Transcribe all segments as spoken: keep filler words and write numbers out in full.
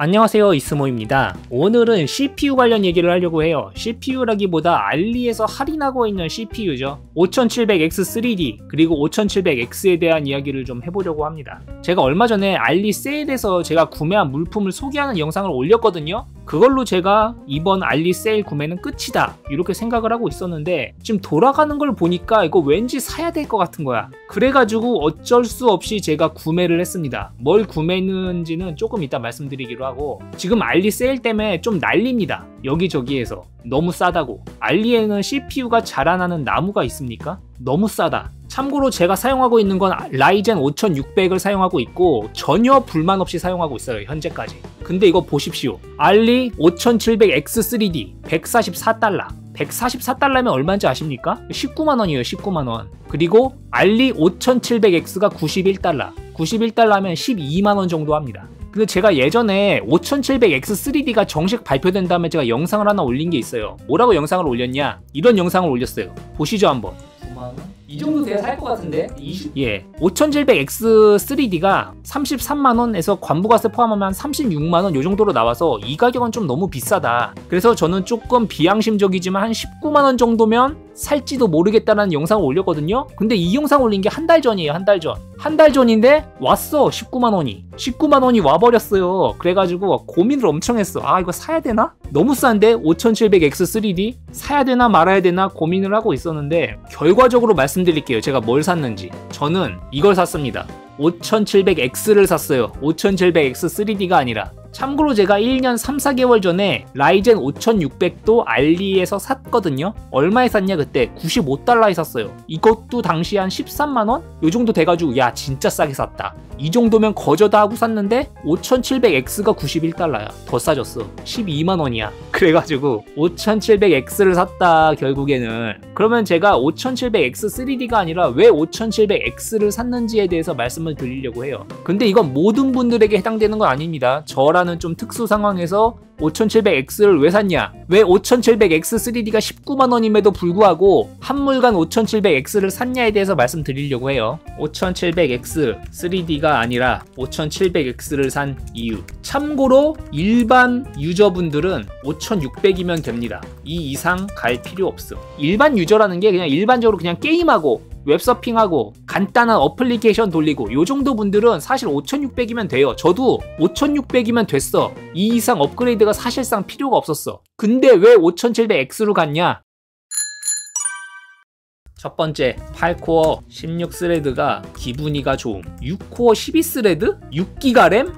안녕하세요, 이스모입니다. 오늘은 씨피유 관련 얘기를 하려고 해요. 씨피유라기보다 알리에서 할인하고 있는 씨피유죠. 오천칠백 엑스 쓰리 디 그리고 오천칠백 엑스에 대한 이야기를 좀 해보려고 합니다. 제가 얼마 전에 알리 세일에서 제가 구매한 물품을 소개하는 영상을 올렸거든요. 그걸로 제가 이번 알리 세일 구매는 끝이다 이렇게 생각을 하고 있었는데 지금 돌아가는 걸 보니까 이거 왠지 사야 될 것 같은 거야. 그래가지고 어쩔 수 없이 제가 구매를 했습니다. 뭘 구매했는지는 조금 이따 말씀드리기로 하고, 지금 알리 세일 때문에 좀 난립니다. 여기저기에서 너무 싸다고. 알리에는 씨피유가 자라나는 나무가 있습니까? 너무 싸다. 참고로 제가 사용하고 있는 건 라이젠 오천육백을 사용하고 있고 전혀 불만 없이 사용하고 있어요, 현재까지. 근데 이거 보십시오. 알리 오천칠백 엑스 쓰리 디 백사십사 달러. 백사십사 달러면 얼마인지 아십니까? 십구만 원이에요, 십구만 원. 그리고 알리 오천칠백 엑스가 구십일 달러. 구십일 달러 하면 십이만 원 정도 합니다. 근데 제가 예전에 오천칠백 엑스 쓰리 디가 정식 발표된 다음에 제가 영상을 하나 올린 게 있어요. 뭐라고 영상을 올렸냐? 이런 영상을 올렸어요. 보시죠 한번. 구만 원? 이 정도 돼야 살 것 같은데? 이십? 예. 오천칠백 엑스 쓰리 디가 삼십삼만 원에서 관부가세 포함하면 삼십육만 원 요 정도로 나와서 이 가격은 좀 너무 비싸다. 그래서 저는 조금 비양심적이지만 한 십구만 원 정도면 살지도 모르겠다는 영상을 올렸거든요. 근데 이 영상 올린 게 한 달 전이에요, 한 달 전. 한 달 전인데 왔어, 십구만 원이. 십구만 원이 와버렸어요. 그래가지고 고민을 엄청 했어. 아, 이거 사야 되나? 너무 싼데? 오천칠백 엑스 쓰리 디? 사야 되나 말아야 되나 고민을 하고 있었는데 결과적으로 말씀드릴게요. 제가 뭘 샀는지. 저는 이걸 샀습니다. 오천칠백 엑스를 샀어요. 오천칠백 엑스 쓰리 디가 아니라. 참고로 제가 일 년 삼, 사 개월 전에 라이젠 오천육백도 알리에서 샀거든요. 얼마에 샀냐 그때? 구십오 달러에 샀어요. 이것도 당시 한 십삼만 원? 요 정도 돼가지고 야 진짜 싸게 샀다. 이 정도면 거저다 하고 샀는데 오천칠백 엑스가 구십일 달러야. 더 싸졌어. 십이만 원이야. 그래가지고 오천칠백 엑스를 샀다 결국에는. 그러면 제가 오천칠백 엑스 쓰리 디가 아니라 왜 오천칠백 엑스를 샀는지에 대해서 말씀을 드리려고 해요. 근데 이건 모든 분들에게 해당되는 건 아닙니다. 저라는 좀 특수 상황에서 오천칠백 엑스를 왜 샀냐? 왜 오천칠백 엑스 쓰리 디가 십구만 원임에도 불구하고 한물간 오천칠백 엑스를 샀냐에 대해서 말씀드리려고 해요. 오천칠백 엑스 쓰리 디가 아니라 오천칠백 엑스를 산 이유. 참고로 일반 유저분들은 오천육백이면 됩니다. 이 이상 갈 필요 없어. 일반 유저라는 게 그냥 일반적으로 그냥 게임하고 웹서핑하고 간단한 어플리케이션 돌리고 요 정도 분들은 사실 오천육백이면 돼요. 저도 오천육백이면 됐어. 이 이상 업그레이드가 사실상 필요가 없었어. 근데 왜 오천칠백 엑스로 갔냐? 첫 번째, 팔 코어 십육 스레드가 기분이가 좋음. 육 코어 십이 스레드? 육 기가 램?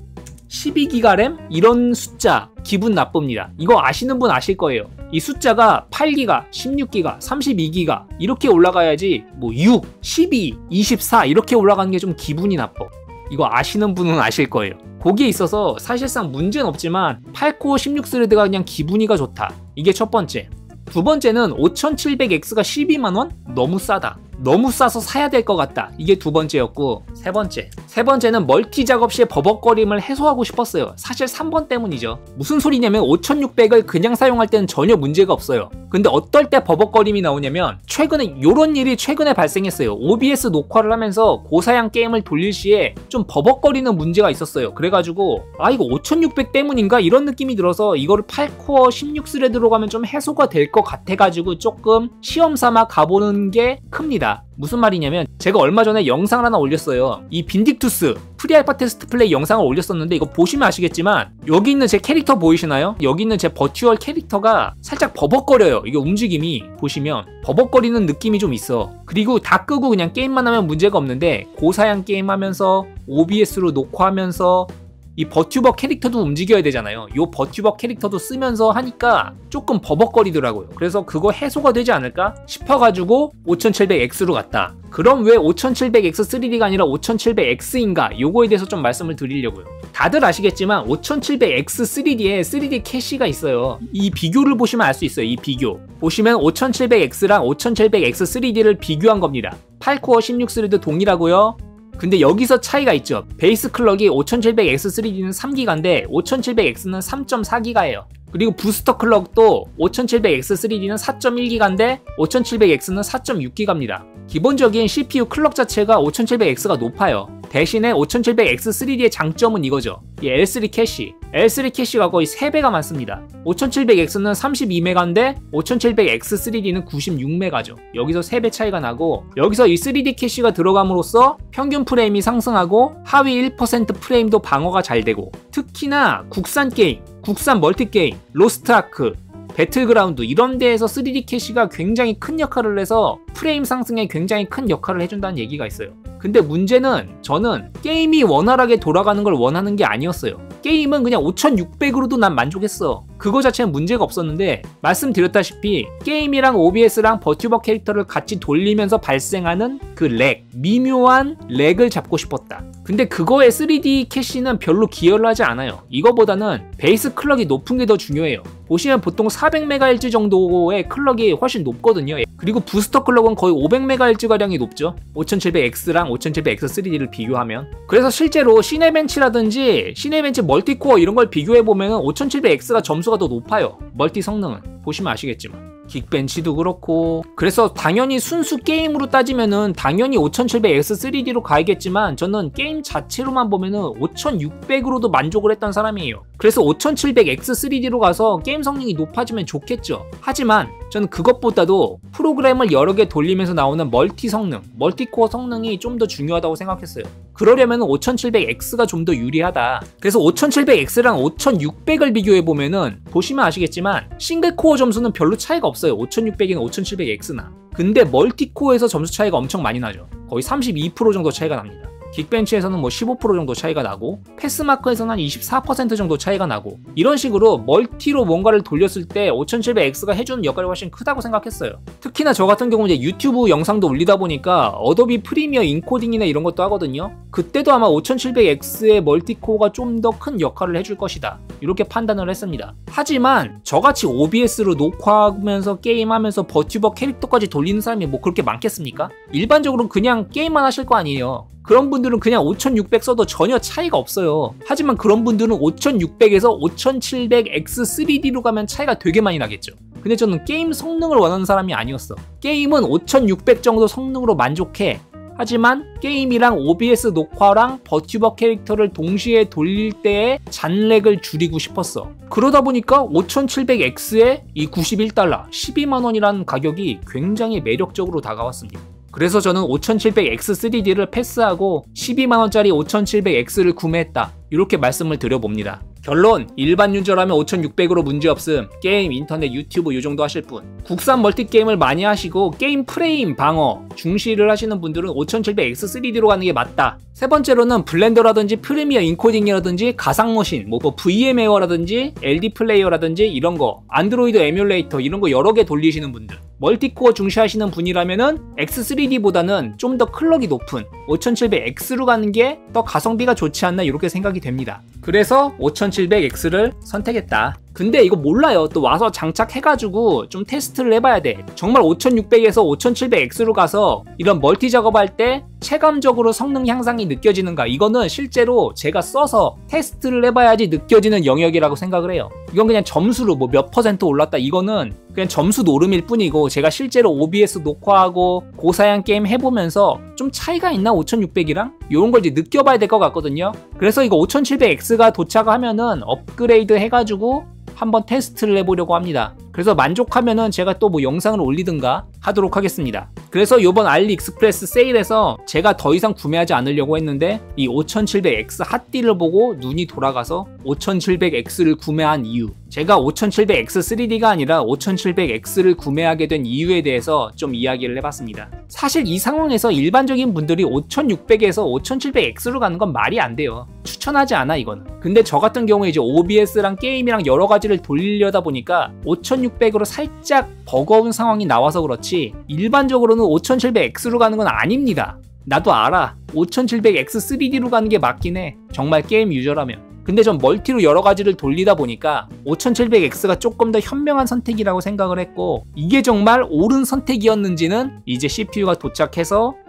십이 기가 램? 이런 숫자 기분 나쁩니다. 이거 아시는 분 아실 거예요. 이 숫자가 팔 기가, 십육 기가, 삼십이 기가 이렇게 올라가야지 뭐 육, 십이, 이십사 이렇게 올라가는 게 좀 기분이 나빠. 이거 아시는 분은 아실 거예요. 거기에 있어서 사실상 문제는 없지만 팔 코어 십육 스레드가 그냥 기분이가 좋다. 이게 첫 번째. 두 번째는 오천칠백 엑스가 십이만 원? 너무 싸다. 너무 싸서 사야 될 것 같다. 이게 두 번째였고, 세 번째. 세 번째는 멀티 작업 시에 버벅거림을 해소하고 싶었어요. 사실 삼 번 때문이죠. 무슨 소리냐면 오천육백을 그냥 사용할 때는 전혀 문제가 없어요. 근데 어떨 때 버벅거림이 나오냐면 최근에 요런 일이 최근에 발생했어요. 오비에스 녹화를 하면서 고사양 게임을 돌릴 시에 좀 버벅거리는 문제가 있었어요. 그래가지고 아 이거 오천육백 때문인가? 이런 느낌이 들어서 이거를 팔 코어 십육 스레드로 가면 좀 해소가 될 것 같아가지고 조금 시험삼아 가보는 게 큽니다. 무슨 말이냐면 제가 얼마 전에 영상을 하나 올렸어요. 이 빈딕투스 프리알파 테스트 플레이 영상을 올렸었는데 이거 보시면 아시겠지만 여기 있는 제 캐릭터 보이시나요? 여기 있는 제 버추얼 캐릭터가 살짝 버벅거려요. 이게 움직임이 보시면 버벅거리는 느낌이 좀 있어. 그리고 다 끄고 그냥 게임만 하면 문제가 없는데 고사양 게임하면서 오비에스로 녹화하면서 이 버튜버 캐릭터도 움직여야 되잖아요. 요 버튜버 캐릭터도 쓰면서 하니까 조금 버벅거리더라고요. 그래서 그거 해소가 되지 않을까 싶어가지고 오천칠백 엑스로 갔다. 그럼 왜 오천칠백 엑스 쓰리 디가 아니라 오천칠백 엑스인가? 요거에 대해서 좀 말씀을 드리려고요. 다들 아시겠지만 오천칠백 엑스 쓰리 디에 쓰리 디 캐시가 있어요. 이 비교를 보시면 알 수 있어요. 이 비교 보시면 오천칠백 엑스랑 오천칠백 엑스 쓰리 디를 비교한 겁니다. 팔 코어 십육 스레드 동일하고요. 근데 여기서 차이가 있죠. 베이스 클럭이 오천칠백 엑스 쓰리 디는 삼 기가인데 오천칠백 엑스는 삼 점 사 기가예요. 그리고 부스터 클럭도 오천칠백 엑스 쓰리 디는 사 점 일 기가인데 오천칠백 엑스는 사 점 육 기가입니다. 기본적인 씨피유 클럭 자체가 오천칠백 엑스가 높아요. 대신에 오천칠백 엑스 쓰리디의 장점은 이거죠. 이 엘 쓰리 캐시. 엘 쓰리 캐시가 거의 세 배가 많습니다. 오천칠백 엑스는 삼십이 메가인데 오천칠백 엑스 쓰리디는 구십육 메가죠. 여기서 세 배 차이가 나고, 여기서 이 쓰리디 캐시가 들어감으로써 평균 프레임이 상승하고 하위 일 퍼센트 프레임도 방어가 잘 되고, 특히나 국산 게임, 국산 멀티게임, 로스트아크, 배틀그라운드 이런 데에서 쓰리디 캐시가 굉장히 큰 역할을 해서 프레임 상승에 굉장히 큰 역할을 해준다는 얘기가 있어요. 근데 문제는 저는 게임이 원활하게 돌아가는 걸 원하는 게 아니었어요. 게임은 그냥 오천육백으로도 난 만족했어. 그거 자체는 문제가 없었는데, 말씀드렸다시피 게임이랑 오비에스랑 버튜버 캐릭터를 같이 돌리면서 발생하는 그 렉, 미묘한 렉을 잡고 싶었다. 근데 그거에 쓰리디 캐시는 별로 기여를 하지 않아요. 이거보다는 베이스 클럭이 높은 게 더 중요해요. 보시면 보통 사백 메가헤르츠 정도의 클럭이 훨씬 높거든요. 그리고 부스터 클럭은 거의 오백 메가헤르츠 가량이 높죠. 오천칠백 엑스랑 오천칠백 엑스 쓰리디를 비교하면. 그래서 실제로 시네벤치라든지 시네벤치 멀티코어 이런 걸 비교해보면 오천칠백 엑스가 점수가 더 높아요. 멀티 성능은. 보시면 아시겠지만. 긱벤치도 그렇고. 그래서 당연히 순수 게임으로 따지면은 당연히 오천칠백 엑스 쓰리디로 가야겠지만, 저는 게임 자체로만 보면은 오천육백으로도 만족을 했던 사람이에요. 그래서 오천칠백 엑스 쓰리디로 가서 게임 성능이 높아지면 좋겠죠. 하지만 저는 그것보다도 프로그램을 여러 개 돌리면서 나오는 멀티 성능, 멀티코어 성능이 좀 더 중요하다고 생각했어요. 그러려면 오천칠백 엑스가 좀 더 유리하다. 그래서 오천칠백 엑스랑 오천육백을 비교해보면은 보시면 아시겠지만 싱글코어 점수는 별로 차이가 없어요. 오천육백이나 오천칠백 엑스나. 근데 멀티코어에서 점수 차이가 엄청 많이 나죠. 거의 삼십이 퍼센트 정도 차이가 납니다. 긱벤치에서는 뭐 십오 퍼센트 정도 차이가 나고, 패스마크에서는 한 이십사 퍼센트 정도 차이가 나고, 이런 식으로 멀티로 뭔가를 돌렸을 때 오천칠백 엑스가 해주는 역할이 훨씬 크다고 생각했어요. 특히나 저 같은 경우는 이제 유튜브 영상도 올리다 보니까 어도비 프리미어 인코딩이나 이런 것도 하거든요. 그때도 아마 오천칠백 엑스의 멀티코어가 좀 더 큰 역할을 해줄 것이다, 이렇게 판단을 했습니다. 하지만 저같이 오비에스로 녹화하면서 게임하면서 버튜버 캐릭터까지 돌리는 사람이 뭐 그렇게 많겠습니까? 일반적으로 그냥 게임만 하실 거 아니에요. 그런 분들은 그냥 오천육백 써도 전혀 차이가 없어요. 하지만 그런 분들은 오천육백에서 오천칠백 엑스 쓰리디로 가면 차이가 되게 많이 나겠죠. 근데 저는 게임 성능을 원하는 사람이 아니었어. 게임은 오천육백 정도 성능으로 만족해. 하지만 게임이랑 오비에스 녹화랑 버튜버 캐릭터를 동시에 돌릴 때의 잔렉을 줄이고 싶었어. 그러다 보니까 오천칠백 엑스에 이 구십일 달러, 십이만 원이라는 가격이 굉장히 매력적으로 다가왔습니다. 그래서 저는 오천칠백 엑스 쓰리디를 패스하고 십이만 원짜리 오천칠백 엑스를 구매했다, 이렇게 말씀을 드려봅니다. 결론, 일반 유저라면 오천육백으로 문제없음. 게임, 인터넷, 유튜브 요 정도 하실 분, 국산 멀티게임을 많이 하시고 게임 프레임 방어 중시를 하시는 분들은 오천칠백 엑스 쓰리디로 가는 게 맞다. 세 번째로는 블렌더라든지 프리미어 인코딩이라든지 가상머신, 뭐, 뭐 브이엠웨어라든지 엘디 플레이어라든지 이런 거, 안드로이드 에뮬레이터 이런 거 여러 개 돌리시는 분들, 멀티코어 중시하시는 분이라면은 엑스 쓰리디보다는 좀 더 클럭이 높은 오천칠백 엑스로 가는 게 더 가성비가 좋지 않나, 이렇게 생각이 됩니다. 그래서 오천칠백 엑스를 선택했다. 근데 이거 몰라요. 또 와서 장착해가지고 좀 테스트를 해봐야 돼. 정말 오천육백에서 오천칠백 엑스로 가서 이런 멀티 작업할 때 체감적으로 성능 향상이 느껴지는가, 이거는 실제로 제가 써서 테스트를 해봐야지 느껴지는 영역이라고 생각을 해요. 이건 그냥 점수로 뭐 몇 퍼센트 올랐다, 이거는 그냥 점수 노름일 뿐이고, 제가 실제로 오비에스 녹화하고 고사양 게임 해보면서 좀 차이가 있나 오천육백이랑? 이런 걸 이제 느껴봐야 될 것 같거든요. 그래서 이거 오천칠백 엑스가 도착하면은 업그레이드 해가지고 한번 테스트를 해보려고 합니다. 그래서 만족하면은 제가 또 뭐 영상을 올리든가 하도록 하겠습니다. 그래서 요번 알리익스프레스 세일에서 제가 더 이상 구매하지 않으려고 했는데 이 오천칠백 엑스 핫딜을 보고 눈이 돌아가서 오천칠백 엑스를 구매한 이유, 제가 오천칠백 엑스 쓰리디가 아니라 오천칠백 엑스를 구매하게 된 이유에 대해서 좀 이야기를 해봤습니다. 사실 이 상황에서 일반적인 분들이 오천육백에서 오천칠백 엑스로 가는 건 말이 안 돼요. 추천하지 않아, 이거는. 근데 저 같은 경우에 이제 오비에스랑 게임이랑 여러 가지를 돌리려다 보니까 오천육백으로 살짝 버거운 상황이 나와서 그렇지, 일반적으로는 오천칠백 엑스로 가는 건 아닙니다. 나도 알아. 오천칠백 엑스 쓰리디로 가는 게 맞긴 해, 정말 게임 유저라면. 근데 전 멀티로 여러 가지를 돌리다 보니까 오천칠백 엑스가 조금 더 현명한 선택이라고 생각을 했고, 이게 정말 옳은 선택이었는지는 이제 씨피유가 도착해서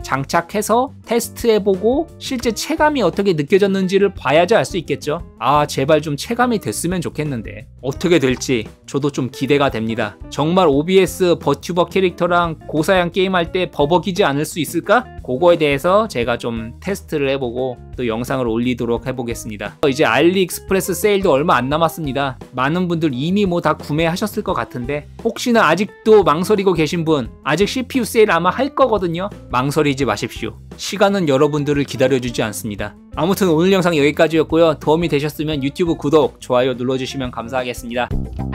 장착해서 테스트해보고 실제 체감이 어떻게 느껴졌는지를 봐야지 알 수 있겠죠. 아, 제발 좀 체감이 됐으면 좋겠는데 어떻게 될지 저도 좀 기대가 됩니다. 정말 오비에스 버튜버 캐릭터랑 고사양 게임할 때 버벅이지 않을 수 있을까? 그거에 대해서 제가 좀 테스트를 해보고 또 영상을 올리도록 해보겠습니다. 이제 알리익스프레스 세일도 얼마 안 남았습니다. 많은 분들 이미 뭐 다 구매하셨을 것 같은데 혹시나 아직도 망설이고 계신 분, 아직 씨피유 세일 아마 할 거거든요. 망설이지 마십시오. 시간은 여러분들을 기다려주지 않습니다. 아무튼 오늘 영상 여기까지였고요. 도움이 되셨으면 유튜브 구독, 좋아요 눌러주시면 감사하겠습니다.